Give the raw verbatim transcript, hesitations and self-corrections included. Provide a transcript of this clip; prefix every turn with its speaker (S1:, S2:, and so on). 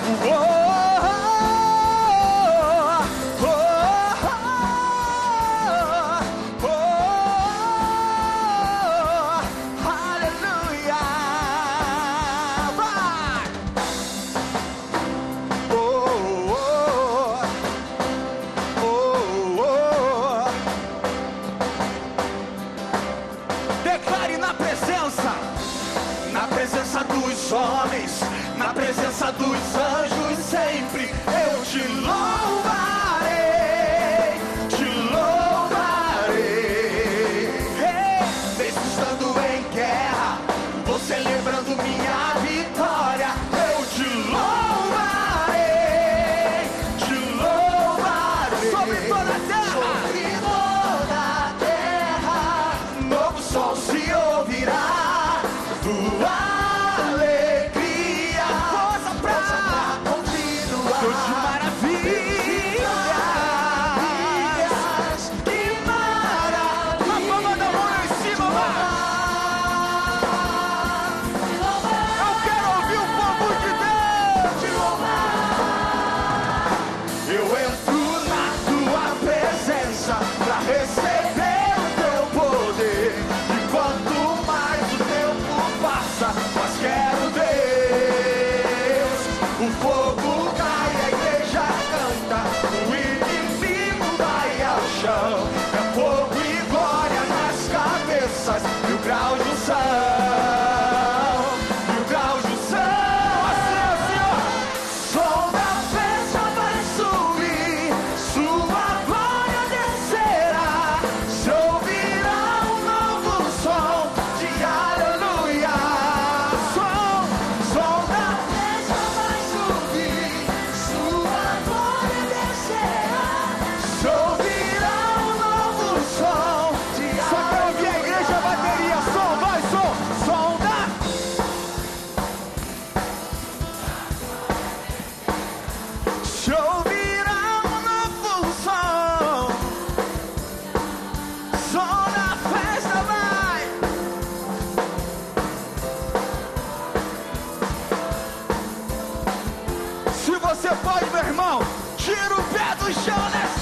S1: Homens, na presença dos anjos, sempre eu te louvarei, te louvarei. Mesmo estando em guerra, vou celebrando minha vitória. Eu te louvarei, te louvarei. Sobre toda a terra, sobre toda a terra, novo sol se ouvirá. Tua mil graus do céu, mil graus do céu, assim, assim, ó. Som da festa vai subir, sua glória descerá, se ouvirá um novo som de aleluia. Som, som da festa vai subir, sua glória descerá, se ouvirá um novo som de aleluia. Só quero ouvir a igreja, bateria, som, vai, som, som da... Se ouvirá um novo som, som da festa vai. Se você pode, meu irmão, tira o pé do chão nessa